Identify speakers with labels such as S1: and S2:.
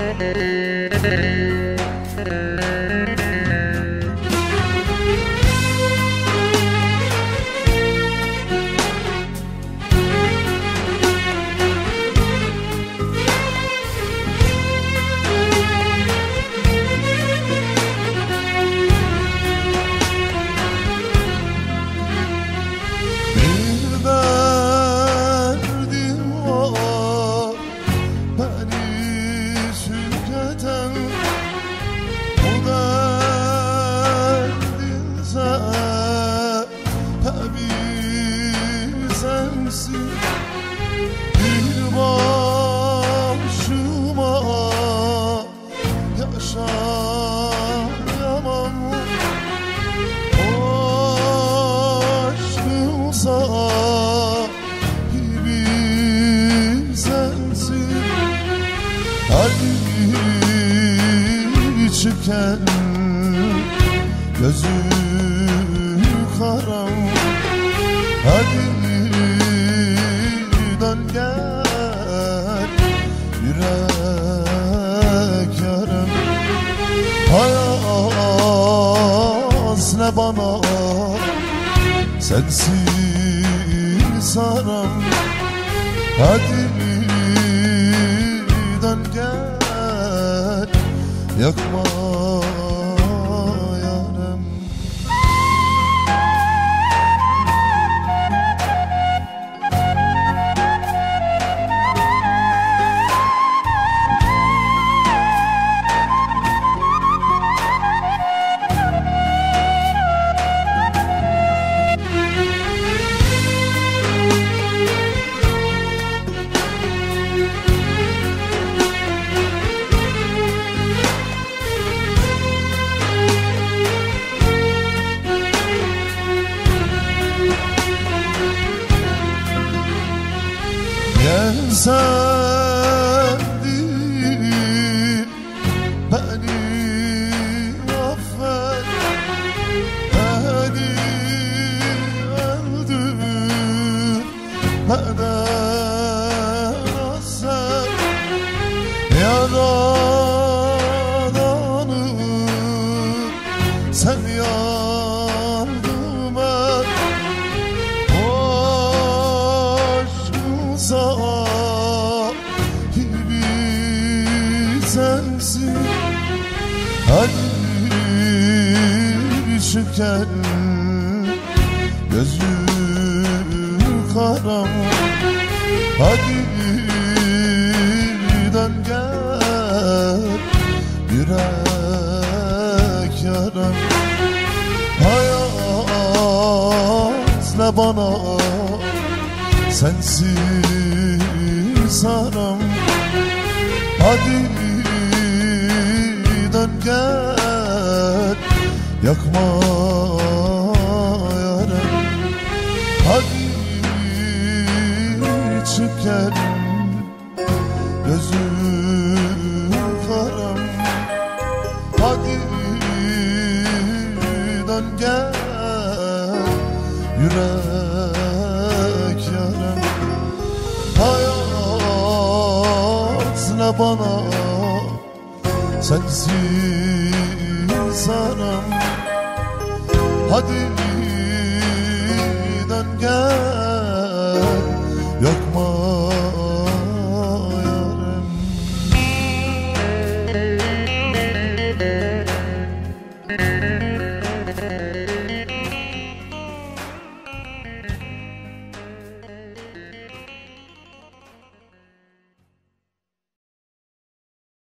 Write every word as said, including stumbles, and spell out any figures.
S1: Bir başıma yaşayamam, aşkım sahibi sensin. Hadi çıken gözüm karam, hadi dön gel yürek yarım. Hayat ne bana sensiz aram, hadi dön gel yakma yarım. Gel sevdim beni affet, beni öldürmeden hasret yaradanım, sen yardım et. Sahibi sensin, hadi çıken gözüm karam, hadi dön gel yürek yaram. Hayat ne bana sensiz aram, hadi dön gel yakma yarım. Hadi çık gel gözüm karam, hadi dön gel yürek yarım. Hayat ne bana sensiz aram, hadi